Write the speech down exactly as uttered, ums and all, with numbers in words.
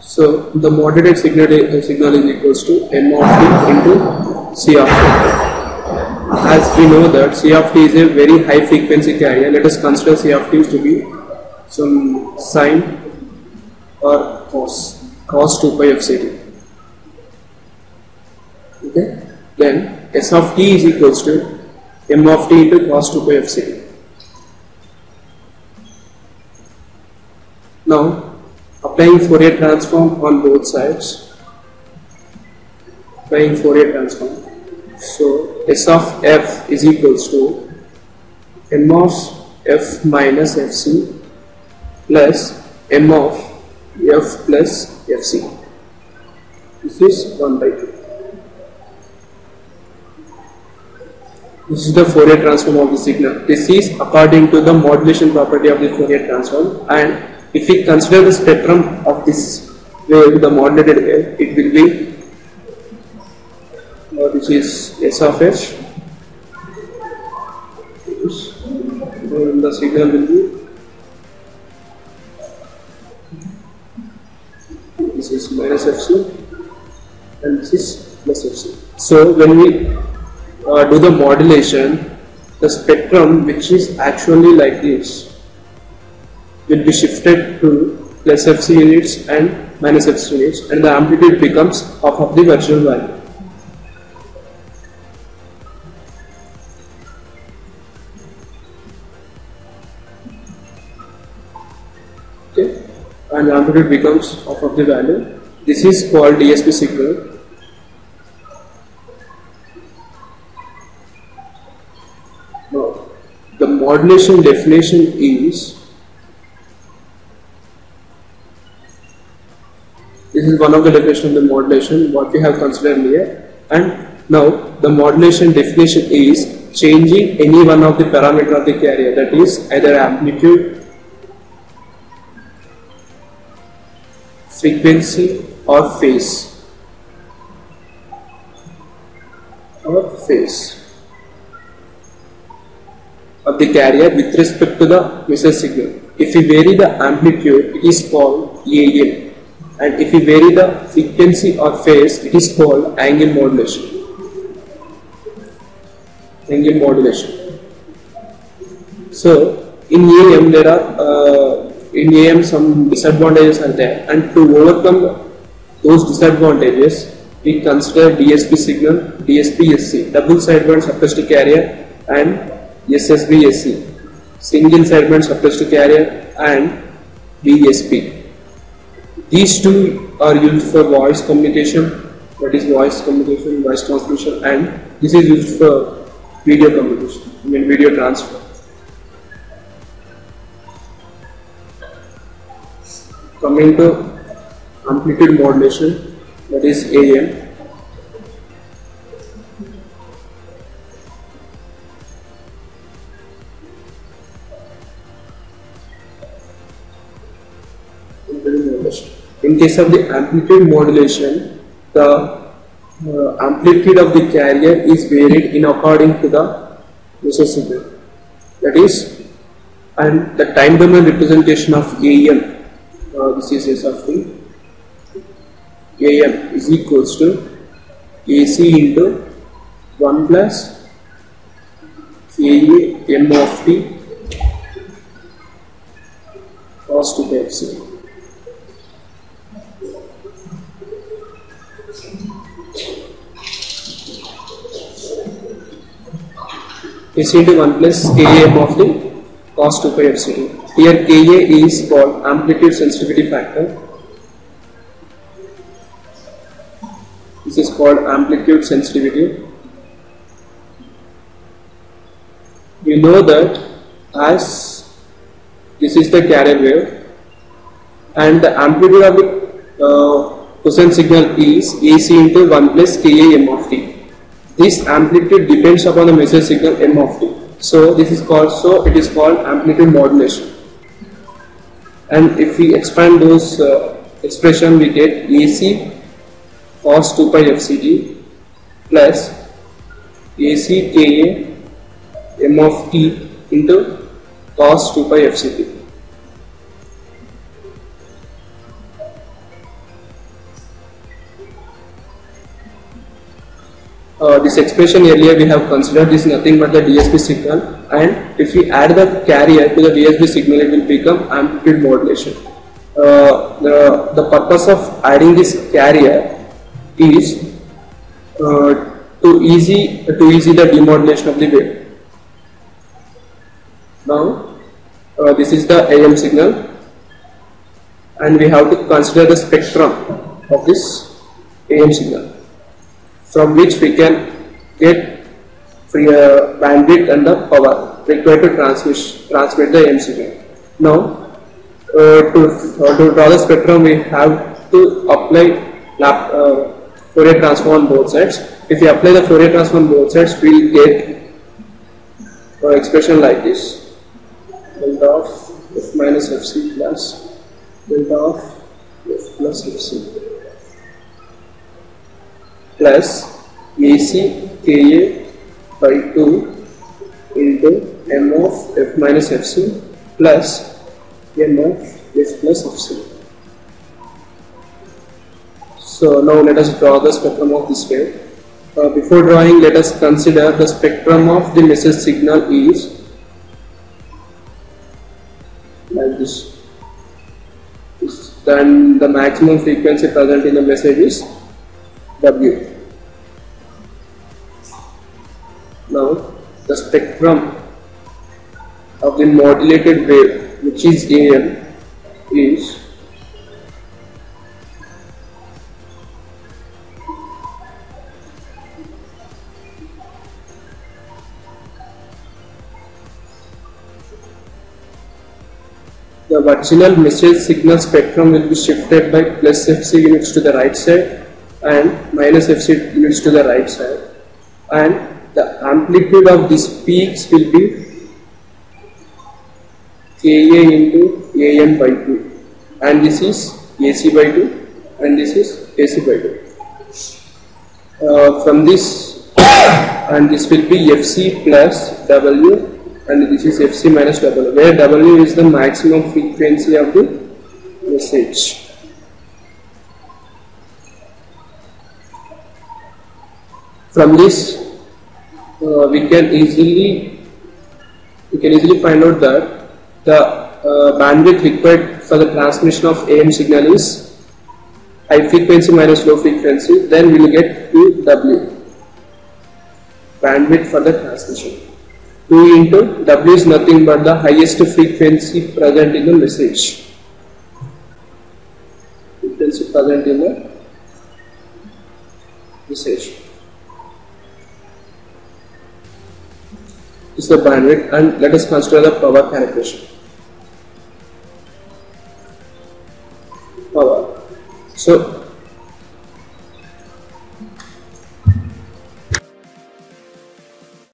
So the modulated signal, uh, signal is equals to m of t into c of t. As we know that c of t is a very high frequency carrier, let us consider c of t to be some sine or cos, cos two pi f c t. Okay, then s of t is equals to m of t into cos two pi f c t. Now applying Fourier transform on both sides, applying Fourier transform, so s of f is equals to m of f minus fc plus m of f plus fc. This is one by two. This is the Fourier transform of the signal. This is according to the modulation property of the Fourier transform, and if we consider the spectrum of this wave, the modulated wave, it will be uh, this is s of f, and the signal will be this is minus fc and this is plus fc. So when we uh, do the modulation, the spectrum which is actually like this will be shifted to plus fc units and minus fc units, and the amplitude becomes half of the virtual value. Okay, and the amplitude becomes half of the value. This is called D S P signal. Now, the modulation definition is, this is one of the definition of the modulation what we have considered here, and now the modulation definition is changing any one of the parameter of the carrier, that is either amplitude, frequency or phase or phase of the carrier with respect to the message signal. If we vary the amplitude, it is called A M. And if we vary the frequency or phase, it is called angle modulation. Angle modulation. So in A M there are uh, in A M some disadvantages are there, and to overcome those disadvantages, we consider D S P signal, D S P S C, double sideband suppressed carrier, and S S B S C, single sideband suppressed carrier, and V S P. These two are used for voice communication, that is voice communication, voice transmission, and this is used for video communication, I mean video transfer. Coming to amplitude modulation, that is A M. In case of the amplitude modulation, the uh, amplitude of the carrier is varied in according to the message signal. That is, and the time domain representation of A M, uh, this is S of t, A M is equals to A C into one plus K A M of t cos two pi f c. Is into one plus K A M of the cos two pi f c t. Here K A is called amplitude sensitivity factor. This is called amplitude sensitivity. We know that as this is the carrier wave, and the amplitude of the uh, cosine signal is A C into one plus K A M of t. This amplitude depends upon the message signal M of t. So this is called, so it is called amplitude modulation. And if we expand those uh, expression, we get A C cos two pi f c t plus A C K A M of t into cos two pi f c t. uh, this expression earlier we have considered, this is nothing but the D S P signal, and if we add the carrier to the D S P signal, it will become amplitude modulation. Uh, the, the purpose of adding this carrier is uh, to easy to easy the demodulation of the wave. Now uh, this is the A M signal, and we have to consider the spectrum of this A M signal, from which we can get free uh, bandwidth and the power required to transmit transmit the A M signal. Now uh, to, uh, to draw the spectrum, we have to apply lap, uh, Fourier transform on both sides. If we apply the Fourier transform on both sides, we will get uh, expression like this: delta of f minus fc plus delta of f plus fc plus ac Ka by two into m of f minus fc plus m of f plus fc. So now let us draw the spectrum of this wave. Uh, before drawing, let us consider the spectrum of the message signal is like this. Then the maximum frequency present in the message is W. Now the spectrum of the modulated wave, which is A M, is the original message signal spectrum will be shifted by plus fc units to the right side and minus fc units to the right side, and the amplitude of these peaks will be Ka into Am by two, and this is Ac by two, and this is Ac by two. Uh, from this, and this will be Fc plus W, and this is Fc minus W, where W is the maximum frequency of the message. From this, uh, we can easily we can easily find out that the uh, bandwidth required for the transmission of A M signal is high frequency minus low frequency. Then we will get two W, bandwidth for the transmission. two into W is nothing but the highest frequency present in the message. Frequency present in the message. This is the bandwidth, and let us consider the power calculation. Power. So